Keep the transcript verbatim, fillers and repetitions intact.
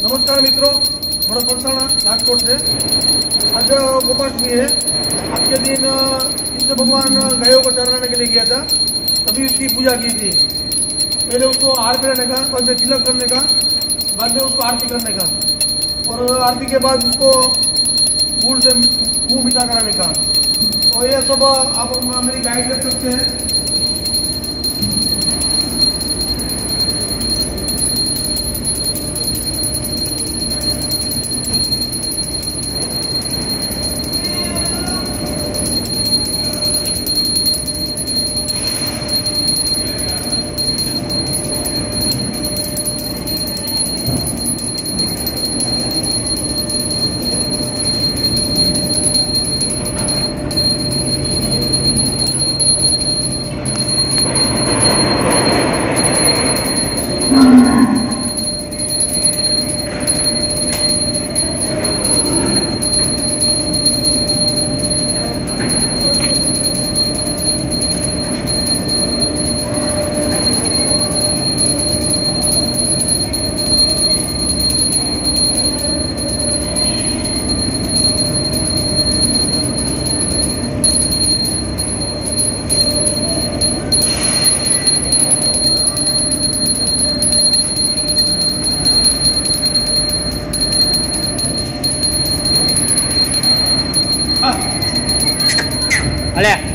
नमस्कार मित्रों, बड़ा परसाना राजकोट से। आज गोपाष्टमी है। आज के दिन इससे भगवान गायों को चराने के लिए गया था, तभी उसकी पूजा की थी। पहले उसको हार पहनाने का, बाद में तिलक करने का, बाद में उसको आरती करने का, और आरती के बाद उसको गुड़ से मुंह मीठा कराने का। तो ये सब आप मेरी गाय देख सकते हैं। Olha.